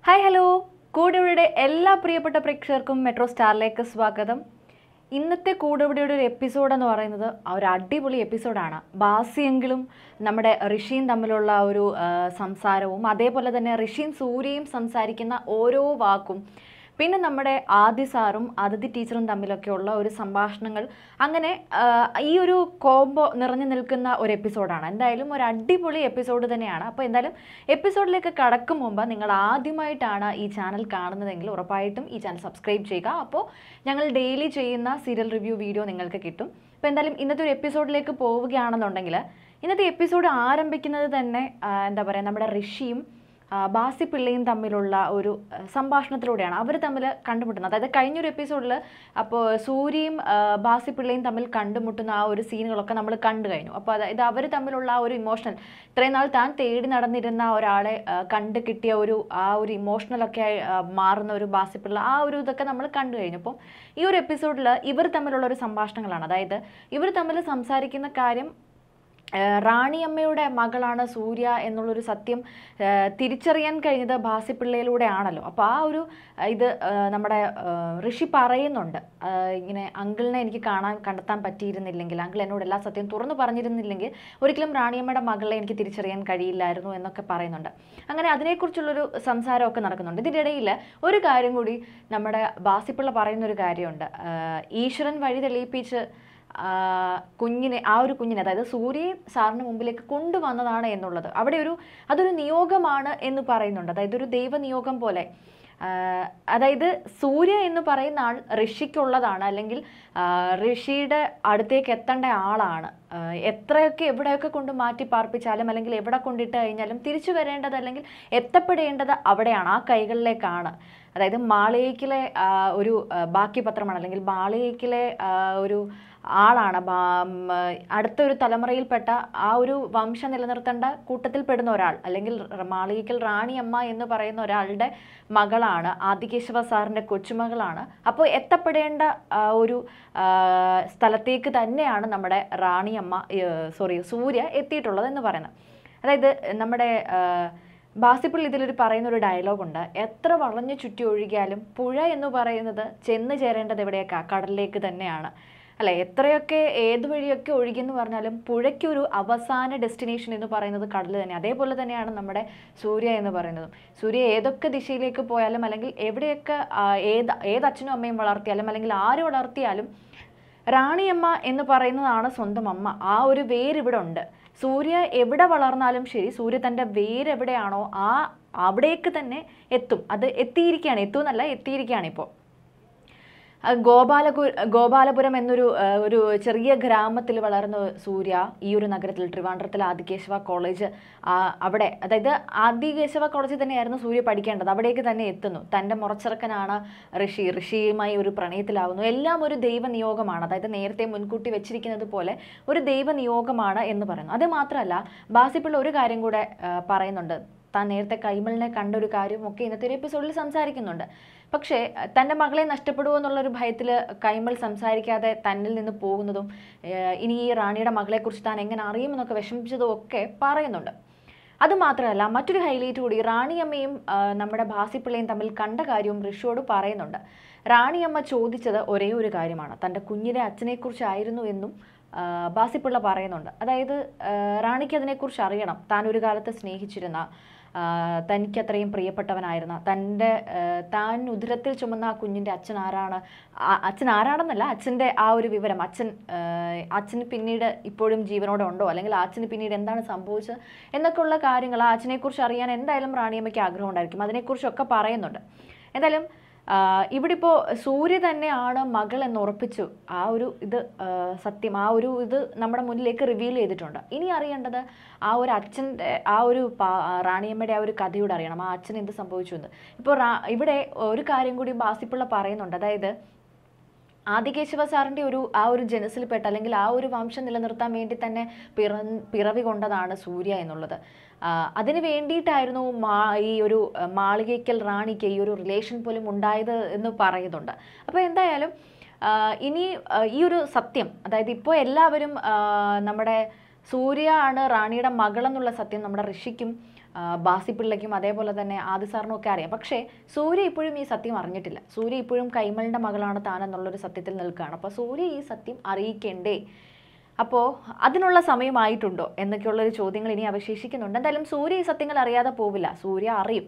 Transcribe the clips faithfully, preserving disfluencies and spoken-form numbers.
Hi hello കൂടെവിടെയുടെ എല്ലാ പ്രിയപ്പെട്ട പ്രേക്ഷകർക്കും മെട്രോ സ്റ്റാറിലേക്ക് സ്വാഗതം. ഇന്നത്തെ കൂടെവിടെയുടെ ഒരു എപ്പിസോഡ് എന്ന് പറയുന്നത് ഒരു അടിപൊളി എപ്പിസോഡാണ്. ബാസിയെങ്കിലും നമ്മുടെ ഋഷിയും തമ്മിലുള്ള ഒരു സംസാരവും അതേപോലെ തന്നെ ഋഷിയും സൂര്യയും സംസാരിക്കുന്ന ഓരോ വാക്കും പിന്നെ നമ്മുടെ ആദി സാറും അതിഥി ടീച്ചറും തമ്മിലൊക്കെയുള്ള ഒരു സംഭാഷണങ്ങൾ അങ്ങനെ ഈ ഒരു കോംബോ നിറഞ്ഞു നിൽക്കുന്ന ഒരു എപ്പിസോഡാണ്. എന്തായാലും ഒരു അടിപൊളി എപ്പിസോഡ് തന്നെയാണ്. അപ്പോൾ എന്തായാലും എപ്പിസോഡിലേക്ക് കടക്കും മുമ്പ് നിങ്ങൾ ആദ്യമായിട്ടാണ് ഈ ചാനൽ കാണുന്നതെങ്കിൽ ഉറപ്പായിട്ടും ഈ ചാനൽ സബ്സ്ക്രൈബ് ചെയ്യുക. അപ്പോൾ ഞങ്ങൾ ഡെയിലി ചെയ്യുന്ന സീരിയൽ റിവ്യൂ വീഡിയോ നിങ്ങൾക്ക് കിട്ടും. അപ്പോൾ എന്തായാലും ഇന്നത്തെ ഒരു എപ്പിസോഡിലേക്ക് പോവുകയാണെന്നുണ്ടെങ്കിൽ ഇന്നത്തെ എപ്പിസോഡ് ആരംഭിക്കുന്നത് തന്നെ എന്താ പറയുക നമ്മുടെ ഋഷിയും ബാസി പിള്ളയും തമ്മിലുള്ള ഒരു സംഭാഷണത്തിലൂടെയാണ് അവർ തമ്മിൽ കണ്ടുമുട്ടുന്നത്. അതായത് കഴിഞ്ഞൊരു എപ്പിസോഡിൽ അപ്പോൾ സൂര്യയും ബാസി പിള്ളയും തമ്മിൽ കണ്ടുമുട്ടുന്ന ആ ഒരു സീനുകളൊക്കെ നമ്മൾ കണ്ടു കഴിഞ്ഞു. അപ്പോൾ അതായത് അവർ തമ്മിലുള്ള ആ ഒരു ഇമോഷണൽ ഇത്രയും നാൾ താൻ തേടി നടന്നിരുന്ന ഒരാളെ കണ്ടു കിട്ടിയ ഒരു ആ ഒരു ഇമോഷണലൊക്കെ മാറുന്ന ഒരു ബാസി പിള്ള ആ ഒരു ഇതൊക്കെ നമ്മൾ കണ്ടു കഴിഞ്ഞു. അപ്പം ഈ ഒരു എപ്പിസോഡിൽ ഇവർ തമ്മിലുള്ള ഒരു സംഭാഷണങ്ങളാണ്. അതായത് ഇവർ തമ്മിൽ സംസാരിക്കുന്ന കാര്യം റാണിയമ്മയുടെ മകളാണ് സൂര്യ എന്നുള്ളൊരു സത്യം തിരിച്ചറിയാൻ കഴിഞ്ഞത് ബാസിപ്പിള്ളയിലൂടെ ആണല്ലോ. അപ്പോൾ ആ ഒരു ഇത് നമ്മുടെ ഋഷി പറയുന്നുണ്ട്, ഇങ്ങനെ അങ്കിളിനെ എനിക്ക് കാണാൻ കണ്ടെത്താൻ പറ്റിയിരുന്നില്ലെങ്കിൽ, അങ്കിൾ എന്നോട് എല്ലാ സത്യം തുറന്നു പറഞ്ഞിരുന്നില്ലെങ്കിൽ ഒരിക്കലും റാണിയമ്മയുടെ മകളെ എനിക്ക് തിരിച്ചറിയാൻ കഴിയില്ലായിരുന്നു എന്നൊക്കെ പറയുന്നുണ്ട്. അങ്ങനെ അതിനെക്കുറിച്ചുള്ളൊരു സംസാരമൊക്കെ നടക്കുന്നുണ്ട്. ഇതിൻ്റെ ഇടയിൽ ഒരു കാര്യം കൂടി നമ്മുടെ ബാസിപ്പിള്ള പറയുന്നൊരു കാര്യമുണ്ട്. ഈശ്വരൻ വഴി തെളിയിപ്പിച്ച് കുഞ്ഞിനെ ആ ഒരു കുഞ്ഞിനെ അതായത് സൂര്യയെ സാറിന് മുമ്പിലേക്ക് കൊണ്ടുവന്നതാണ് എന്നുള്ളത് അവിടെ ഒരു അതൊരു നിയോഗമാണ് എന്ന് പറയുന്നുണ്ട്. അതായത് ഒരു ദൈവനിയോഗം പോലെ. അതായത് സൂര്യ എന്ന് പറയുന്ന ആൾ ഋഷിക്കുള്ളതാണ്, അല്ലെങ്കിൽ ഋഷിയുടെ അടുത്തേക്ക് എത്തേണ്ട ആളാണ്. എത്രയൊക്കെ എവിടെയൊക്കെ കൊണ്ട് മാറ്റി പാർപ്പിച്ചാലും അല്ലെങ്കിൽ എവിടെ കൊണ്ടിട്ട് കഴിഞ്ഞാലും തിരിച്ചു വരേണ്ടത് അല്ലെങ്കിൽ എത്തപ്പെടേണ്ടത് അവിടെയാണ്, ആ കൈകളിലേക്കാണ്. അതായത് മാളികയിലെ ഒരു ബാക്കി പത്രമാണ്, അല്ലെങ്കിൽ മാളികയിലെ ഒരു ആളാണ്, അടുത്തൊരു തലമുറയിൽപ്പെട്ട ആ ഒരു വംശം നിലനിർത്തേണ്ട കൂട്ടത്തിൽപ്പെടുന്ന ഒരാൾ, അല്ലെങ്കിൽ മാളികയിൽ റാണിയമ്മ എന്ന് പറയുന്ന ഒരാളുടെ മകളാണ്, ആദികേശവ സാറിൻ്റെ കൊച്ചുമകളാണ്. അപ്പോൾ എത്തപ്പെടേണ്ട ഒരു സ്ഥലത്തേക്ക് തന്നെയാണ് നമ്മുടെ റാണിയമ്മ സോറി സൂര്യ എത്തിയിട്ടുള്ളത് എന്ന് പറയുന്നത്. അതായത് നമ്മുടെ ബാസിപ്പിൾ ഇതിലൊരു പറയുന്ന ഒരു ഡയലോഗുണ്ട്, എത്ര വളഞ്ഞു ചുറ്റി ഒഴുകിയാലും പുഴ എന്ന് പറയുന്നത് ചെന്ന് ചേരേണ്ടത് എവിടെയൊക്കെ കടലിലേക്ക് തന്നെയാണ് അല്ലെ. എത്രയൊക്കെ ഏത് വഴിയൊക്കെ ഒഴുകിയെന്ന് പറഞ്ഞാലും പുഴയ്ക്കൊരു അവസാന ഡെസ്റ്റിനേഷൻ എന്ന് പറയുന്നത് കടൽ തന്നെ. അതേപോലെ തന്നെയാണ് നമ്മുടെ സൂര്യ എന്ന് പറയുന്നതും. സൂര്യ ഏതൊക്കെ ദിശയിലേക്ക് പോയാലും അല്ലെങ്കിൽ എവിടെയൊക്കെ ഏത് ഏത് അച്ഛനും അമ്മയും വളർത്തിയാലും അല്ലെങ്കിൽ ആര് വളർത്തിയാലും റാണിയമ്മ എന്ന് പറയുന്നതാണ് സ്വന്തം അമ്മ. ആ ഒരു വേരിവിടെ ഉണ്ട്. സൂര്യ എവിടെ വളർന്നാലും ശരി, സൂര്യ തൻ്റെ വേരെവിടെയാണോ ആ അവിടേക്ക് തന്നെ എത്തും. അത് എത്തിയിരിക്കുകയാണ്, എത്തുമെന്നല്ല എത്തിയിരിക്കുകയാണ്. ഇപ്പോൾ ഗോപാലപു ഗോപാലപുരം എന്നൊരു ഒരു ചെറിയ ഗ്രാമത്തിൽ വളർന്ന സൂര്യ ഈ ഒരു നഗരത്തിൽ ട്രിവാൻഡ്രത്തിൽ ആദികേശവ കോളേജ് അവിടെ, അതായത് ആദികേശവ കോളേജിൽ തന്നെയായിരുന്നു സൂര്യ പഠിക്കേണ്ടത്, അവിടേക്ക് തന്നെ എത്തുന്നു. തൻ്റെ മുറച്ചിറക്കനാണ് ഋഷി, ഋഷിയുമായി ഒരു പ്രണയത്തിലാവുന്നു. എല്ലാം ഒരു ദൈവനിയോഗമാണ്. അതായത് നേരത്തെ മുൻകൂട്ടി വെച്ചിരിക്കുന്നത് പോലെ ഒരു ദൈവനിയോഗമാണ് എന്ന് പറയുന്നു. അത് മാത്രമല്ല ബാസിപ്പിള്ള ഒരു കാര്യം കൂടെ പറയുന്നുണ്ട്. താൻ നേരത്തെ കൈമളിനെ കണ്ടൊരു കാര്യമൊക്കെ ഇന്നത്തെ ഒരു എപ്പിസോഡിൽ സംസാരിക്കുന്നുണ്ട്. പക്ഷേ തൻ്റെ മകളെ നഷ്ടപ്പെടുമോ എന്നുള്ളൊരു ഭയത്തിൽ കൈമൾ സംസാരിക്കാതെ തന്നിൽ നിന്ന് പോകുന്നതും ഇനി ഈ റാണിയുടെ മകളെക്കുറിച്ച് താൻ എങ്ങനെ അറിയുമെന്നൊക്കെ വിഷമിച്ചതും ഒക്കെ പറയുന്നുണ്ട്. അതുമാത്രമല്ല മറ്റൊരു ഹൈലൈറ്റ് കൂടി റാണിയമ്മയും നമ്മുടെ ബാസിപ്പിള്ളയും തമ്മിൽ കണ്ട കാര്യവും ഋഷിയോട് പറയുന്നുണ്ട്. റാണിയമ്മ ചോദിച്ചത് ഒരേ ഒരു കാര്യമാണ്, തൻ്റെ കുഞ്ഞിനെ അച്ഛനെക്കുറിച്ചായിരുന്നു എന്നും ബാസിപ്പിള്ള പറയുന്നുണ്ട്. അതായത് റാണിക്ക് അതിനെക്കുറിച്ച് അറിയണം, താൻ ഒരു കാലത്ത് സ്നേഹിച്ചിരുന്ന, തനിക്ക് അത്രയും പ്രിയപ്പെട്ടവനായിരുന്ന, തൻ്റെ താൻ ഉദരത്തിൽ ചുമന്ന ആ കുഞ്ഞിൻ്റെ അച്ഛൻ ആരാണ്, അച്ഛൻ ആരാണെന്നല്ല അച്ഛൻ്റെ ആ ഒരു വിവരം, അച്ഛൻ അച്ഛന് പിന്നീട് ഇപ്പോഴും ജീവനോടെ ഉണ്ടോ, അല്ലെങ്കിൽ അച്ഛന് പിന്നീട് എന്താണ് സംഭവിച്ചത് എന്നൊക്കെയുള്ള കാര്യങ്ങൾ ആ അച്ഛനെക്കുറിച്ച് അറിയാൻ എന്തായാലും റാണിയമ്മയ്ക്ക് ആഗ്രഹം ഉണ്ടായിരിക്കും. അതിനെക്കുറിച്ചൊക്കെ പറയുന്നുണ്ട്. എന്തായാലും ഇവിടെ ഇപ്പോൾ സൂര്യ തന്നെയാണ് മകൾ എന്ന് ഉറപ്പിച്ചു. ആ ഒരു ഇത് സത്യം, ആ ഒരു ഇത് നമ്മുടെ മുന്നിലേക്ക് റിവീൽ ചെയ്തിട്ടുണ്ട്. ഇനി അറിയേണ്ടത് ആ ഒരു അച്ഛൻ്റെ ആ ഒരു റാണിയമ്മയുടെ ആ ഒരു കഥയോട് അറിയണം, ആ അച്ഛൻ എന്ത് സംഭവിച്ചു എന്ന്. ഇപ്പോൾ ഇവിടെ ഒരു കാര്യം കൂടി ബാസിപ്പിള്ള പറയുന്നുണ്ട്. അതായത് ആദികേശവ സാറിൻ്റെ ഒരു ആ ഒരു ജനസിൽപ്പെട്ട അല്ലെങ്കിൽ ആ ഒരു വംശം നിലനിർത്താൻ വേണ്ടി തന്നെ പിറ പിറവി കൊണ്ടതാണ് സൂര്യ എന്നുള്ളത്. അതിന് വേണ്ടിയിട്ടായിരുന്നു മാ ഈ ഒരു മാളികയ്ക്കൽ റാണിക്ക് ഈ ഒരു റിലേഷൻ പോലും ഉണ്ടായത് എന്ന് പറയുന്നുണ്ട്. അപ്പോൾ എന്തായാലും ഇനി ഈ ഒരു സത്യം, അതായത് ഇപ്പോൾ എല്ലാവരും നമ്മുടെ സൂര്യ ആണ് റാണിയുടെ മകളെന്നുള്ള സത്യം നമ്മുടെ ഋഷിക്കും ബാസിപ്പിള്ളയ്ക്കും അതേപോലെ തന്നെ ആദി സാറിനും ഒക്കെ അറിയാം. പക്ഷേ സൂര്യ ഇപ്പോഴും ഈ സത്യം അറിഞ്ഞിട്ടില്ല. സൂര്യ ഇപ്പോഴും കൈമളിൻ്റെ മകളാണ് താനെന്നുള്ളൊരു സത്യത്തിൽ നിൽക്കുകയാണ്. അപ്പോൾ സൂര്യ ഈ സത്യം അറിയിക്കേണ്ടേ? അപ്പോൾ അതിനുള്ള സമയമായിട്ടുണ്ടോ എന്നൊക്കെയുള്ളൊരു ചോദ്യങ്ങൾ ഇനി അവശേഷിക്കുന്നുണ്ട്. എന്തായാലും സൂര്യ ഈ സത്യങ്ങൾ അറിയാതെ പോവില്ല. സൂര്യ അറിയും.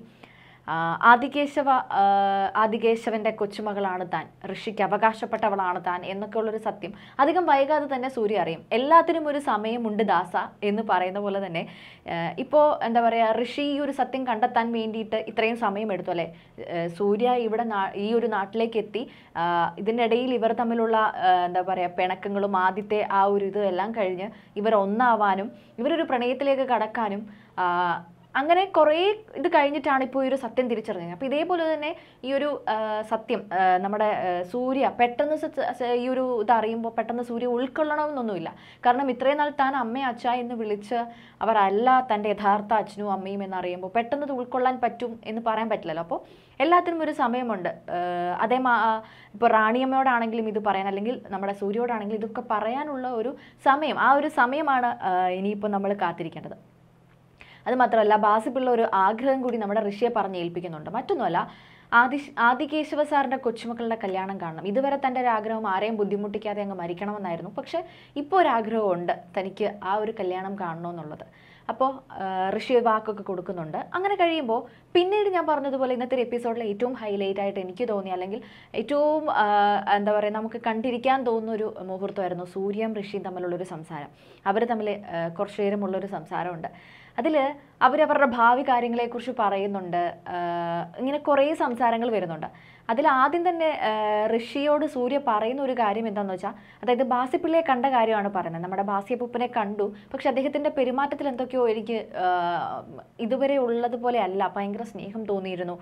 ആദികേശവ ആദികേശവൻ്റെ കൊച്ചുമകളാണ് താൻ, ഋഷിക്ക് അവകാശപ്പെട്ടവളാണ് താൻ എന്നൊക്കെയുള്ളൊരു സത്യം അധികം വൈകാതെ തന്നെ സൂര്യ അറിയും. എല്ലാത്തിനും ഒരു സമയമുണ്ട് ദാസ എന്ന് പറയുന്ന പോലെ തന്നെ ഇപ്പോൾ എന്താ പറയുക, ഋഷി ഈ ഒരു സത്യം കണ്ടെത്താൻ വേണ്ടിയിട്ട് ഇത്രയും സമയം എടുത്തു അല്ലേ. സൂര്യ ഇവിടെ ഈ ഒരു നാട്ടിലേക്ക് എത്തി. ഇതിൻ്റെ ഇടയിൽ ഇവർ തമ്മിലുള്ള എന്താ പറയുക പിണക്കങ്ങളും ആദ്യത്തെ ആ ഒരു ഇത് എല്ലാം കഴിഞ്ഞ് ഇവർ ഒന്നാവാനും ഇവരൊരു പ്രണയത്തിലേക്ക് കടക്കാനും അങ്ങനെ കുറേ ഇത് കഴിഞ്ഞിട്ടാണ് ഇപ്പോൾ ഈ ഒരു സത്യം തിരിച്ചറിഞ്ഞത്. അപ്പോൾ ഇതേപോലെ തന്നെ ഈ ഒരു സത്യം നമ്മുടെ സൂര്യ പെട്ടെന്ന് ഈ ഒരു ഇത് അറിയുമ്പോൾ പെട്ടെന്ന് സൂര്യ ഉൾക്കൊള്ളണമെന്നൊന്നുമില്ല. കാരണം ഇത്രയും നാൾ താൻ അമ്മയും അച്ഛ എന്ന് വിളിച്ച് അവരല്ല തൻ്റെ യഥാർത്ഥ അച്ഛനും അമ്മയും എന്നറിയുമ്പോൾ പെട്ടെന്ന് ഇത് ഉൾക്കൊള്ളാൻ പറ്റും എന്ന് പറയാൻ പറ്റില്ലല്ലോ. അപ്പോൾ എല്ലാത്തിനും ഒരു സമയമുണ്ട്. അതേ ഇപ്പോൾ റാണിയമ്മയോടാണെങ്കിലും ഇത് പറയാൻ, അല്ലെങ്കിൽ നമ്മുടെ സൂര്യയോടാണെങ്കിലും ഇതൊക്കെ പറയാനുള്ള ഒരു സമയം, ആ ഒരു സമയമാണ് ഇനിയിപ്പോൾ നമ്മൾ കാത്തിരിക്കേണ്ടത്. അത് മാത്രമല്ല ബാസിപ്പിള്ള ഒരു ആഗ്രഹം കൂടി നമ്മുടെ ഋഷിയെ പറഞ്ഞ് ഏൽപ്പിക്കുന്നുണ്ട്. മറ്റൊന്നുമല്ല, ആദി ആദികേശവ സാറിൻ്റെ കൊച്ചുമക്കളുടെ കല്യാണം കാണണം. ഇതുവരെ തൻ്റെ ഒരു ആഗ്രഹം ആരെയും ബുദ്ധിമുട്ടിക്കാതെ അങ്ങ് മരിക്കണമെന്നായിരുന്നു. പക്ഷേ ഇപ്പോൾ ഒരു ആഗ്രഹമുണ്ട് തനിക്ക് ആ ഒരു കല്യാണം കാണണമെന്നുള്ളത്. അപ്പോൾ ഋഷി വാക്കൊക്കെ കൊടുക്കുന്നുണ്ട്. അങ്ങനെ കഴിയുമ്പോൾ പിന്നീട് ഞാൻ പറഞ്ഞതുപോലെ ഇന്നത്തെ ഒരു എപ്പിസോഡിൽ ഏറ്റവും ഹൈലൈറ്റ് ആയിട്ട് എനിക്ക് തോന്നി, അല്ലെങ്കിൽ ഏറ്റവും എന്താ പറയുക നമുക്ക് കണ്ടിരിക്കാൻ തോന്നുന്ന ഒരു മുഹൂർത്തമായിരുന്നു സൂര്യയും ഋഷിയും തമ്മിലുള്ളൊരു സംസാരം. അവർ തമ്മിൽ കുറച്ചു നേരമുള്ളൊരു സംസാരമുണ്ട്. അതിൽ അവരവരുടെ ഭാവി കാര്യങ്ങളെക്കുറിച്ച് പറയുന്നുണ്ട്. ഇങ്ങനെ കുറേ സംസാരങ്ങൾ വരുന്നുണ്ട്. അതിൽ ആദ്യം തന്നെ ഋഷിയോട് സൂര്യ പറയുന്ന ഒരു കാര്യം എന്താണെന്ന് വെച്ചാൽ, അതായത് ബാസിപ്പിള്ളയെ കണ്ട കാര്യമാണ് പറയുന്നത്. നമ്മുടെ ബാസിയപ്പൂപ്പനെ കണ്ടു, പക്ഷെ അദ്ദേഹത്തിൻ്റെ പെരുമാറ്റത്തിൽ എന്തൊക്കെയോ എനിക്ക് ഇതുവരെ ഉള്ളതുപോലെ അല്ല, ഭയങ്കര സ്നേഹം തോന്നിയിരുന്നു.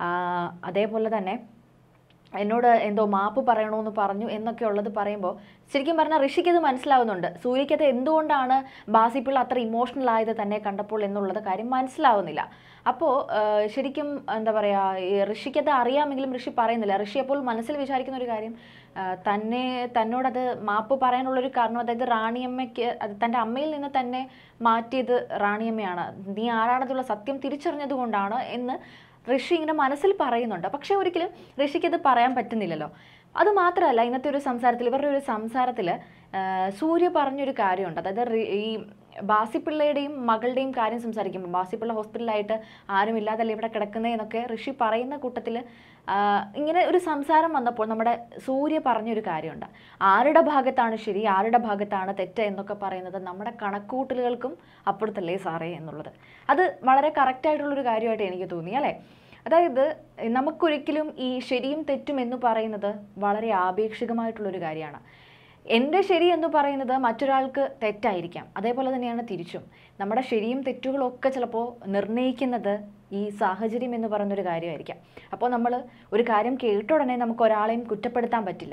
അതേപോലെ തന്നെ എന്നോട് എന്തോ മാപ്പ് പറയണമെന്ന് പറഞ്ഞു എന്നൊക്കെ ഉള്ളത് പറയുമ്പോൾ ശരിക്കും പറഞ്ഞാൽ ഋഷിക്ക് അത് മനസ്സിലാവുന്നുണ്ട്. സൂര്യയ്ക്കത് എന്തുകൊണ്ടാണ് ബാസിപ്പിള്ള അത്ര ഇമോഷണൽ ആയത് തന്നെ കണ്ടപ്പോൾ എന്നുള്ളത് കാര്യം മനസ്സിലാവുന്നില്ല. അപ്പോൾ ശരിക്കും എന്താ പറയുക, ഋഷിക്കത് അറിയാമെങ്കിലും ഋഷി പറയുന്നില്ല. ഋഷി അപ്പോൾ മനസ്സിൽ വിചാരിക്കുന്ന ഒരു കാര്യം, തന്നെ തന്നോടത് മാപ്പ് പറയാനുള്ളൊരു കാരണം, അതായത് റാണിയമ്മയ്ക്ക് അത് തൻ്റെ അമ്മയിൽ നിന്ന് തന്നെ മാറ്റിയത് റാണിയമ്മയാണ്, നീ ആരാണെന്നുള്ള സത്യം തിരിച്ചറിഞ്ഞത് കൊണ്ടാണ് എന്ന് ഋഷി ഇങ്ങനെ മനസ്സിൽ പറയുന്നുണ്ട്. പക്ഷേ ഒരിക്കലും ഋഷിക്കത് പറയാൻ പറ്റുന്നില്ലല്ലോ. അതുമാത്രമല്ല, ഇന്നത്തെ ഒരു സംസാരത്തിൽ ഇവരുടെ ഒരു സംസാരത്തിൽ സൂര്യ പറഞ്ഞൊരു കാര്യമുണ്ട്. അതായത് ഈ ബാസിപ്പിള്ളയുടെയും മകളുടെയും കാര്യം സംസാരിക്കുമ്പോൾ, ബാസിപ്പിള്ള ഹോസ്പിറ്റലായിട്ട് ആരും ഇല്ലാതല്ല ഇവിടെ കിടക്കുന്നത് എന്നൊക്കെ ഋഷി പറയുന്ന കൂട്ടത്തിൽ ഇങ്ങനെ ഒരു സംസാരം വന്നപ്പോൾ നമ്മുടെ സൂര്യ പറഞ്ഞൊരു കാര്യമുണ്ട്. ആരുടെ ഭാഗത്താണ് ശരി, ആരുടെ ഭാഗത്താണ് തെറ്റ് എന്നൊക്കെ പറയുന്നത് നമ്മുടെ കണക്കൂട്ടലുകൾക്കും അപ്പുറത്തല്ലേ സാറേ എന്നുള്ളത്. അത് വളരെ കറക്റ്റായിട്ടുള്ളൊരു കാര്യമായിട്ട് എനിക്ക് തോന്നി അല്ലേ. അതായത് നമുക്കൊരിക്കലും ഈ ശരിയും തെറ്റും എന്ന് പറയുന്നത് വളരെ ആപേക്ഷികമായിട്ടുള്ളൊരു കാര്യമാണ്. എൻ്റെ ശരി എന്ന് പറയുന്നത് മറ്റൊരാൾക്ക് തെറ്റായിരിക്കാം. അതേപോലെ തന്നെയാണ് തിരിച്ചും. നമ്മുടെ ശരിയും തെറ്റുകളൊക്കെ ചിലപ്പോൾ നിർണ്ണയിക്കുന്നത് ഈ സാഹചര്യം എന്ന് പറയുന്നൊരു കാര്യമായിരിക്കാം. അപ്പോൾ നമ്മൾ ഒരു കാര്യം കേട്ട ഉടനെ നമുക്ക് ഒരാളെയും കുറ്റപ്പെടുത്താൻ പറ്റില്ല.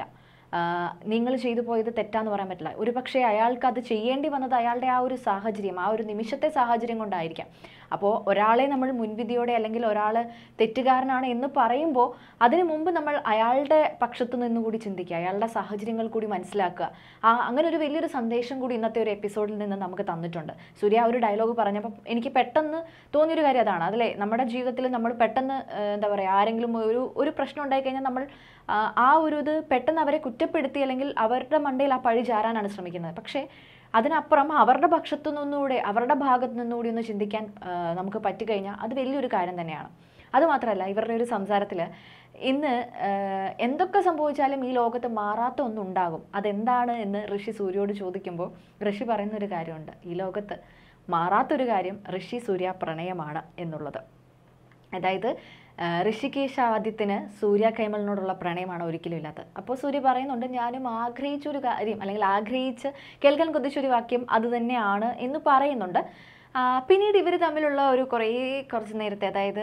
നിങ്ങൾ ചെയ്തു പോയത് തെറ്റാന്ന് പറയാൻ പറ്റില്ല. ഒരു പക്ഷേ അയാൾക്ക് അത് ചെയ്യേണ്ടി വന്നത് അയാളുടെ ആ ഒരു സാഹചര്യം, ആ ഒരു നിമിഷത്തെ സാഹചര്യം കൊണ്ടായിരിക്കാം. അപ്പോൾ ഒരാളെ നമ്മൾ മുൻവിധിയോടെ അല്ലെങ്കിൽ ഒരാൾ തെറ്റുകാരനാണ് എന്ന് പറയുമ്പോൾ അതിനു മുമ്പ് നമ്മൾ അയാളുടെ പക്ഷത്തു നിന്നുകൂടി ചിന്തിക്കുക, അയാളുടെ സാഹചര്യങ്ങൾ കൂടി മനസ്സിലാക്കുക. ആ അങ്ങനെ ഒരു വലിയൊരു സന്ദേശം കൂടി ഇന്നത്തെ ഒരു എപ്പിസോഡിൽ നിന്ന് നമുക്ക് തന്നിട്ടുണ്ട്. സൂര്യ ഒരു ഡയലോഗ് പറഞ്ഞപ്പോൾ എനിക്ക് പെട്ടെന്ന് തോന്നിയൊരു കാര്യം അതാണ്. അതിലെ നമ്മുടെ ജീവിതത്തിൽ നമ്മൾ പെട്ടെന്ന് എന്താ പറയുക, ആരെങ്കിലും ഒരു ഒരു പ്രശ്നം ഉണ്ടായിക്കഴിഞ്ഞാൽ നമ്മൾ ആ ഒരു ഇത് പെട്ടെന്ന് അവരെ കുറ്റപ്പെടുത്തി അല്ലെങ്കിൽ അവരുടെ മണ്ടയിൽ ആ പഴി ചാരാനാണ് ശ്രമിക്കുന്നത്. പക്ഷേ അതിനപ്പുറം അവരുടെ പക്ഷത്തു നിന്നുകൂടെ അവരുടെ ഭാഗത്തു നിന്നുകൂടി ഒന്ന് ചിന്തിക്കാൻ നമുക്ക് പറ്റിക്കഴിഞ്ഞാൽ അത് വലിയൊരു കാര്യം തന്നെയാണ്. അതുമാത്രമല്ല, ഇവരുടെ ഒരു സംസാരത്തിൽ ഇന്ന് എന്തൊക്കെ സംഭവിച്ചാലും ഈ ലോകത്ത് മാറാത്ത ഒന്നുണ്ടാകും, അതെന്താണ് എന്ന് ഋഷി സൂര്യയോട് ചോദിക്കുമ്പോൾ ഋഷി പറയുന്നൊരു കാര്യമുണ്ട്. ഈ ലോകത്ത് മാറാത്തൊരു കാര്യം ഋഷി സൂര്യ പ്രണയമാണ് എന്നുള്ളത്. അതായത് ഋഷികേശ് ആദിത്യന് സൂര്യ കൈമളിനോടുള്ള പ്രണയമാണ് ഒരിക്കലും ഇല്ലാത്തത്. അപ്പോൾ സൂര്യ പറയുന്നുണ്ട്, ഞാനും ആഗ്രഹിച്ചൊരു കാര്യം അല്ലെങ്കിൽ ആഗ്രഹിച്ച് കേൾക്കാൻ കൊതിച്ചൊരു വാക്യം അത് തന്നെയാണ് എന്ന് പറയുന്നുണ്ട്. പിന്നീട് ഇവർ തമ്മിലുള്ള ഒരു കുറേ കുറച്ച് നേരത്തെ, അതായത്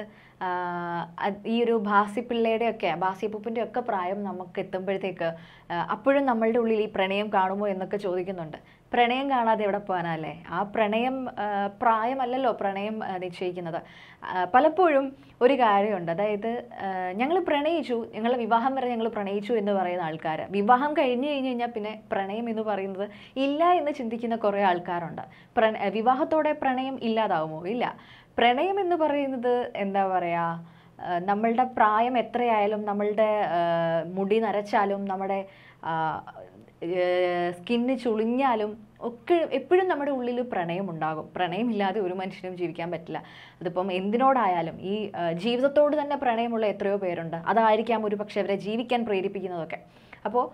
ഈ ഒരു ബാസിപ്പിള്ളയുടെ ഒക്കെ ബാസിയപ്പൂപ്പിൻ്റെ ഒക്കെ പ്രായം നമുക്ക് എത്തുമ്പോഴത്തേക്ക് അപ്പോഴും നമ്മളുടെ ഉള്ളിൽ ഈ പ്രണയം കാണുമോ എന്നൊക്കെ ചോദിക്കുന്നുണ്ട്. പ്രണയം കാണാതെ എവിടെ പോകാനല്ലേ? ആ പ്രണയം പ്രായമല്ലല്ലോ പ്രണയം നിശ്ചയിക്കുന്നത്. പലപ്പോഴും ഒരു കാര്യമുണ്ട്, അതായത് ഞങ്ങൾ പ്രണയിച്ചു, ഞങ്ങൾ വിവാഹം വരെ ഞങ്ങൾ പ്രണയിച്ചു എന്ന് പറയുന്ന ആൾക്കാർ വിവാഹം കഴിഞ്ഞ് കഴിഞ്ഞ് കഴിഞ്ഞാൽ പിന്നെ പ്രണയം എന്ന് പറയുന്നത് ഇല്ല എന്ന് ചിന്തിക്കുന്ന കുറേ ആൾക്കാരുണ്ട്. പ്ര വിവാഹത്തോടെ പ്രണയം ഇല്ലാതാവുമോ? ഇല്ല. പ്രണയം എന്ന് പറയുന്നത് എന്താ പറയുക, നമ്മളുടെ പ്രായം എത്രയായാലും, നമ്മളുടെ മുടി നരച്ചാലും, നമ്മുടെ സ്കിന്ന് ചുളിഞ്ഞാലും ഒക്കെ എപ്പോഴും നമ്മുടെ ഉള്ളിൽ പ്രണയം ഉണ്ടാകും. പ്രണയമില്ലാതെ ഒരു മനുഷ്യനും ജീവിക്കാൻ പറ്റില്ല. അതിപ്പം എന്തിനോടായാലും, ഈ ജീവിതത്തോട് തന്നെ പ്രണയമുള്ള എത്രയോ പേരുണ്ട്. അതായിരിക്കാം ഒരു പക്ഷേ അവരെ ജീവിക്കാൻ പ്രേരിപ്പിക്കുന്നതൊക്കെ. അപ്പോൾ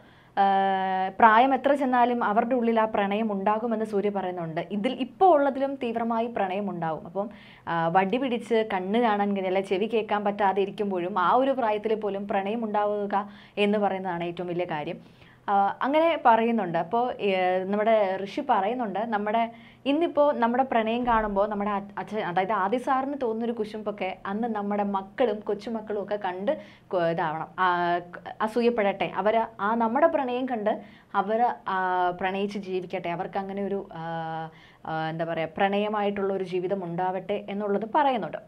പ്രായം എത്ര ചെന്നാലും അവരുടെ ഉള്ളിൽ ആ പ്രണയം ഉണ്ടാകുമെന്ന് സൂര്യ പറയുന്നുണ്ട്. ഇതിൽ ഇപ്പോൾ ഉള്ളതിലും തീവ്രമായി പ്രണയം ഉണ്ടാകും. അപ്പം വടി പിടിച്ച് കണ്ണ് കാണാൻ കഴിയില്ല, ചെവി കേൾക്കാൻ പറ്റാതെ ഇരിക്കുമ്പോഴും ആ ഒരു പ്രായത്തിൽ പോലും പ്രണയം ഉണ്ടാവുക എന്ന് പറയുന്നതാണ് ഏറ്റവും വലിയ കാര്യം. അങ്ങനെ പറയുന്നുണ്ട്. അപ്പോൾ നമ്മുടെ ഋഷി പറയുന്നുണ്ട്, നമ്മുടെ ഇന്നിപ്പോൾ നമ്മുടെ പ്രണയം കാണുമ്പോൾ നമ്മുടെ അച്ഛൻ, അതായത് ആദി സാറിന് തോന്നുന്നൊരു കുശുമ്പൊക്കെ അന്ന് നമ്മുടെ മക്കളും കൊച്ചുമക്കളും ഒക്കെ കണ്ട് ഇതാവണം, അസൂയപ്പെടട്ടെ. അവർ ആ നമ്മുടെ പ്രണയം കണ്ട് അവർ പ്രണയിച്ച് ജീവിക്കട്ടെ, അവർക്ക് അങ്ങനെ ഒരു എന്താ പറയുക പ്രണയമായിട്ടുള്ള ഒരു ജീവിതം ഉണ്ടാവട്ടെ എന്നുള്ളത് പറയുന്നുണ്ട്.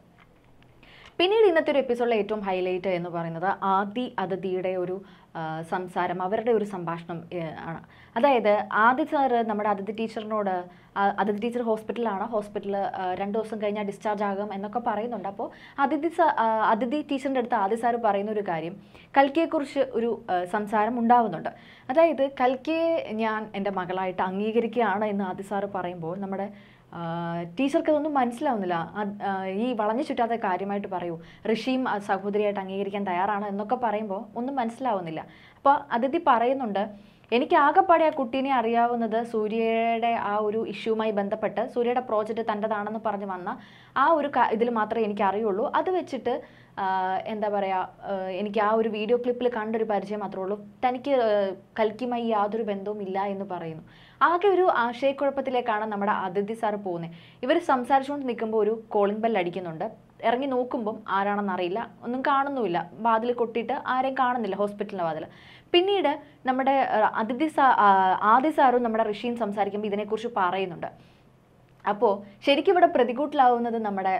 പിന്നീട് ഇന്നത്തെ ഒരു എപ്പിസോഡിലെ ഏറ്റവും ഹൈലൈറ്റ് എന്ന് പറയുന്നത് ആദി അതിഥിയുടെ ഒരു സംസാരം, അവരുടെ ഒരു സംഭാഷണം ആണ്. അതായത് ആദി സാറ് നമ്മുടെ അതിഥി ടീച്ചറിനോട്, അതിഥി ടീച്ചർ ഹോസ്പിറ്റലാണ്, ഹോസ്പിറ്റലിൽ രണ്ട് ദിവസം കഴിഞ്ഞാൽ ഡിസ്ചാർജ് ആകും എന്നൊക്കെ പറയുന്നുണ്ട്. അപ്പോൾ അതിഥി അതിഥി ടീച്ചറിൻ്റെ അടുത്ത് ആദി സാറ് പറയുന്ന ഒരു കാര്യം, കൽക്കിയെക്കുറിച്ച് ഒരു സംസാരം ഉണ്ടാവുന്നുണ്ട്. അതായത് കൽക്കിയെ ഞാൻ എൻ്റെ മകളായിട്ട് അംഗീകരിക്കുകയാണ് എന്ന് ആദി സാറ് പറയുമ്പോൾ നമ്മുടെ ടീച്ചർക്ക് അതൊന്നും മനസ്സിലാവുന്നില്ല. ഈ വളഞ്ഞു ചുറ്റാത്ത കാര്യമായിട്ട് പറയൂ, ഋഷിയും സഹോദരിയായിട്ട് അംഗീകരിക്കാൻ തയ്യാറാണ് എന്നൊക്കെ പറയുമ്പോൾ ഒന്നും മനസ്സിലാവുന്നില്ല. അപ്പോൾ അതിഥി പറയുന്നുണ്ട്, എനിക്ക് ആകെപ്പാടെ ആ കുട്ടീനെ അറിയാവുന്നത് സൂര്യയുടെ ആ ഒരു ഇഷ്യൂവുമായി ബന്ധപ്പെട്ട് സൂര്യയുടെ പ്രോജക്റ്റ് തൻ്റെതാണെന്ന് പറഞ്ഞ് വന്ന ആ ഒരു ഇതിൽ മാത്രമേ എനിക്ക് അറിയുള്ളൂ. അത് വെച്ചിട്ട് എന്താ പറയുക, എനിക്ക് ആ ഒരു വീഡിയോ ക്ലിപ്പിൽ കണ്ടൊരു പരിചയം മാത്രമേ ഉള്ളൂ. തനിക്ക് കൽക്കിയുമായി യാതൊരു ബന്ധവും ഇല്ല എന്ന് പറയുന്നു. ആകെ ഒരു ആശയക്കുഴപ്പത്തിലേക്കാണ് നമ്മുടെ അതിഥി സാറ് പോകുന്നത്. ഇവർ സംസാരിച്ചുകൊണ്ട് നിൽക്കുമ്പോൾ ഒരു കോളിംഗ് ബെൽ അടിക്കുന്നുണ്ട്. ഇറങ്ങി നോക്കുമ്പം ആരാണെന്ന് അറിയില്ല, ഒന്നും കാണുന്നുമില്ല. വാതിൽ കൊട്ടിയിട്ട് ആരെയും കാണുന്നില്ല, ഹോസ്പിറ്റലിൻ്റെ വാതിൽ. പിന്നീട് നമ്മുടെ അതിഥി സാ ആദി സാറും നമ്മുടെ ഋഷിയും സംസാരിക്കുമ്പോൾ ഇതിനെക്കുറിച്ച് പറയുന്നുണ്ട്. അപ്പോൾ ശരിക്കും ഇവിടെ പ്രതികൂട്ടിലാവുന്നത് നമ്മുടെ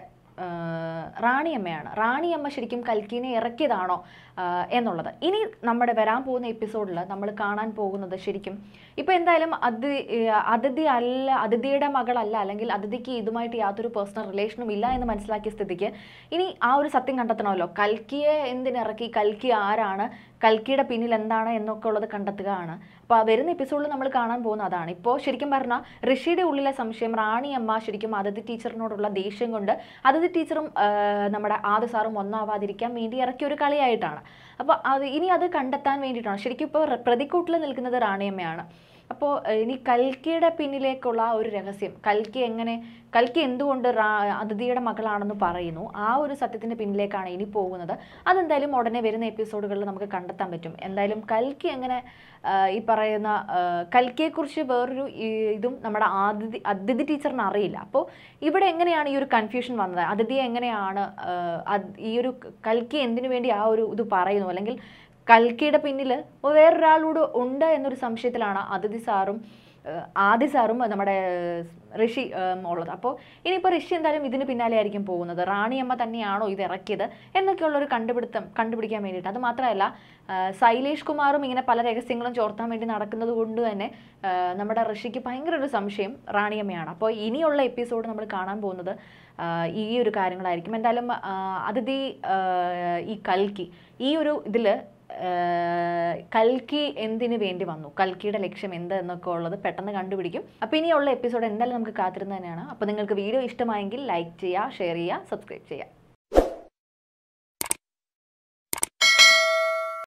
റാണിയമ്മയാണ്. റാണിയമ്മ ശരിക്കും കൽക്കിനെ ഇറക്കിയതാണോ എന്നുള്ളത് ഇനി നമ്മുടെ വരാൻ പോകുന്ന എപ്പിസോഡിൽ നമ്മൾ കാണാൻ പോകുന്നത് ശരിക്കും ഇപ്പോൾ എന്തായാലും അത് അതിഥി അല്ല, അതിഥിയുടെ മകളല്ല, അല്ലെങ്കിൽ അതിഥിക്ക് ഇതുമായിട്ട് യാതൊരു പേഴ്സണൽ റിലേഷനും ഇല്ല എന്ന് മനസ്സിലാക്കിയ സ്ഥിതിക്ക് ഇനി ആ ഒരു സത്യം കണ്ടെത്തണമല്ലോ. കൽക്കിയെ എന്തിനിറക്കി, കൽക്കി ആരാണ്, കൽക്കിയുടെ പിന്നിൽ എന്താണ് എന്നൊക്കെ ഉള്ളത് കണ്ടെത്തുകയാണ്. അപ്പോൾ വരുന്ന എപ്പിസോഡിൽ നമ്മൾ കാണാൻ പോകുന്ന അതാണ്. ഇപ്പോൾ ശരിക്കും പറഞ്ഞാൽ ഋഷിയുടെ ഉള്ളിലെ സംശയം, റാണിയമ്മ ശരിക്കും അതിഥി ടീച്ചറിനോടുള്ള ദേഷ്യം കൊണ്ട് അതിഥി ടീച്ചറും നമ്മുടെ ആദി സാറും ഒന്നാവാതിരിക്കാൻ വേണ്ടി ഇറക്കിയ ഒരു കളിയായിട്ടാണ്. അപ്പോൾ അത് ഇനി അത് കണ്ടെത്താൻ വേണ്ടിയിട്ടാണ്. ശരിക്കും ഇപ്പോൾ പ്രതിക്കൂട്ടിൽ നിൽക്കുന്നത് റാണിയമ്മയാണ്. അപ്പോൾ ഇനി കൽക്കിയുടെ പിന്നിലേക്കുള്ള ഒരു രഹസ്യം, കൽക്കി എങ്ങനെ, കൽക്കി എന്തുകൊണ്ട് അതിഥിയുടെ മകളാണെന്ന് പറയുന്നു, ആ ഒരു സത്യത്തിൻ്റെ പിന്നിലേക്കാണ് ഇനി പോകുന്നത്. അതെന്തായാലും ഉടനെ വരുന്ന എപ്പിസോഡുകളിൽ നമുക്ക് കണ്ടെത്താൻ പറ്റും. എന്തായാലും കൽക്കി എങ്ങനെ, ഈ പറയുന്ന കൽക്കിയെക്കുറിച്ച് വേറൊരു ഇതും നമ്മുടെ അതിഥി അതിഥി ടീച്ചറിന് അറിയില്ല. അപ്പോൾ ഇവിടെ എങ്ങനെയാണ് ഈ ഒരു കൺഫ്യൂഷൻ വന്നത്, അതിഥിയെ എങ്ങനെയാണ് ഈ ഒരു കൽക്കി എന്തിനു വേണ്ടി ആ ഒരു ഇത് പറയുന്നു, അല്ലെങ്കിൽ കൽക്കിയുടെ പിന്നിൽ വേറൊരാളോട് ഉണ്ട് എന്നൊരു സംശയത്തിലാണ് അതിഥി സാറും ആദി സാറും നമ്മുടെ ഋഷി ഉള്ളത്. അപ്പോൾ ഇനിയിപ്പോൾ ഋഷി എന്തായാലും ഇതിന് പിന്നാലെ ആയിരിക്കും പോകുന്നത്. റാണിയമ്മ തന്നെയാണോ ഇത് ഇറക്കിയത് എന്നൊക്കെയുള്ളൊരു കണ്ടുപിടുത്തം കണ്ടുപിടിക്കാൻ വേണ്ടിയിട്ട്. അത് മാത്രമല്ല ശൈലേഷ് കുമാറും ഇങ്ങനെ പല രഹസ്യങ്ങളും ചോർത്താൻ വേണ്ടി നടക്കുന്നത് കൊണ്ട് തന്നെ നമ്മുടെ ഋഷിക്ക് ഭയങ്കര ഒരു സംശയം റാണിയമ്മയാണ്. അപ്പോൾ ഇനിയുള്ള എപ്പിസോഡ് നമ്മൾ കാണാൻ പോകുന്നത് ഈ ഒരു കാര്യങ്ങളായിരിക്കും. എന്തായാലും അതിഥി ഈ കൽക്കി ഈ ഒരു ഇതിൽ കൽക്കി എന്തിനു വേണ്ടി വന്നു, കൽക്കിയുടെ ലക്ഷ്യം എന്ത് എന്നൊക്കെ ഉള്ളത് പെട്ടെന്ന് കണ്ടുപിടിക്കും. അപ്പോൾ ഇനിയുള്ള എപ്പിസോഡ് എന്തായാലും നമുക്ക് കാത്തിരുന്ന് തന്നെയാണ്. അപ്പോൾ നിങ്ങൾക്ക് വീഡിയോ ഇഷ്ടമായെങ്കിൽ ലൈക്ക് ചെയ്യുക, ഷെയർ ചെയ്യുക, സബ്സ്ക്രൈബ് ചെയ്യുക.